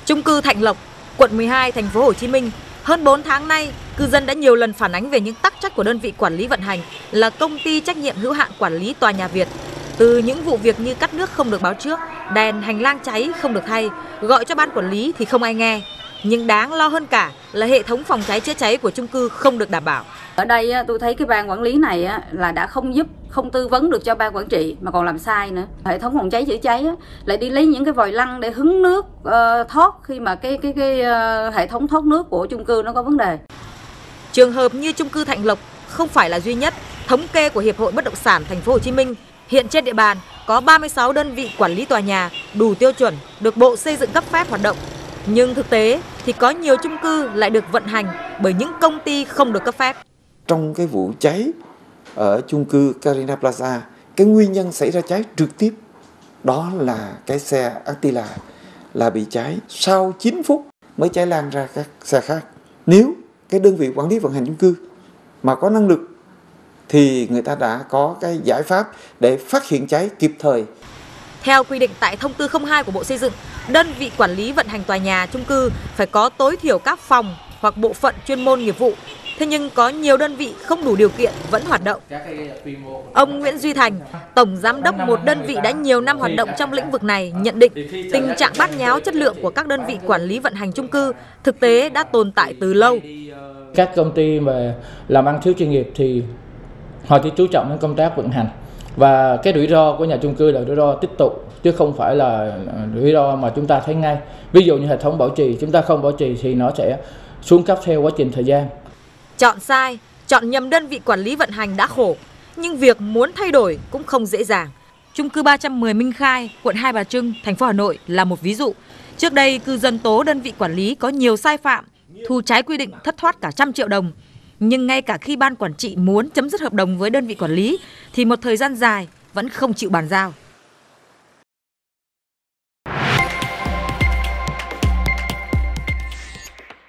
Chung cư Thạnh Lộc, quận 12, thành phố Hồ Chí Minh, hơn 4 tháng nay, cư dân đã nhiều lần phản ánh về những tắc trách của đơn vị quản lý vận hành là công ty trách nhiệm hữu hạn quản lý tòa nhà Việt. Từ những vụ việc như cắt nước không được báo trước, đèn hành lang cháy không được thay, gọi cho ban quản lý thì không ai nghe. Nhưng đáng lo hơn cả là hệ thống phòng cháy chữa cháy của chung cư không được đảm bảo. Ở đây tôi thấy cái ban quản lý này là đã không tư vấn được cho ban quản trị mà còn làm sai nữa. Hệ thống phòng cháy chữa cháy lại đi lấy những cái vòi lăng để hứng nước thoát khi mà cái hệ thống thoát nước của chung cư nó có vấn đề. Trường hợp như chung cư Thạnh Lộc không phải là duy nhất. Thống kê của Hiệp hội Bất động sản thành phố Hồ Chí Minh, hiện trên địa bàn có 36 đơn vị quản lý tòa nhà đủ tiêu chuẩn được Bộ Xây dựng cấp phép hoạt động. Nhưng thực tế thì có nhiều chung cư lại được vận hành bởi những công ty không được cấp phép. Trong cái vụ cháy ở chung cư Carina Plaza, cái nguyên nhân xảy ra cháy trực tiếp đó là cái xe Attila là bị cháy. Sau 9 phút mới cháy lan ra các xe khác. Nếu cái đơn vị quản lý vận hành chung cư mà có năng lực thì người ta đã có cái giải pháp để phát hiện cháy kịp thời. Theo quy định tại thông tư 02 của Bộ Xây dựng, đơn vị quản lý vận hành tòa nhà chung cư phải có tối thiểu các phòng hoặc bộ phận chuyên môn nghiệp vụ. Thế nhưng có nhiều đơn vị không đủ điều kiện vẫn hoạt động. Ông Nguyễn Duy Thành, Tổng Giám đốc một đơn vị đã nhiều năm hoạt động trong lĩnh vực này, nhận định tình trạng bát nháo chất lượng của các đơn vị quản lý vận hành chung cư thực tế đã tồn tại từ lâu. Các công ty mà làm ăn thiếu chuyên nghiệp thì họ chỉ chú trọng đến công tác vận hành. Và cái rủi ro của nhà chung cư là rủi ro tích tụ, chứ không phải là rủi ro mà chúng ta thấy ngay. Ví dụ như hệ thống bảo trì, chúng ta không bảo trì thì nó sẽ xuống cấp theo quá trình thời gian. Chọn sai, chọn nhầm đơn vị quản lý vận hành đã khổ, nhưng việc muốn thay đổi cũng không dễ dàng. Chung cư 310 Minh Khai, quận Hai Bà Trưng, thành phố Hà Nội là một ví dụ. Trước đây, cư dân tố đơn vị quản lý có nhiều sai phạm, thu trái quy định thất thoát cả 100 triệu đồng. Nhưng ngay cả khi ban quản trị muốn chấm dứt hợp đồng với đơn vị quản lý thì một thời gian dài vẫn không chịu bàn giao.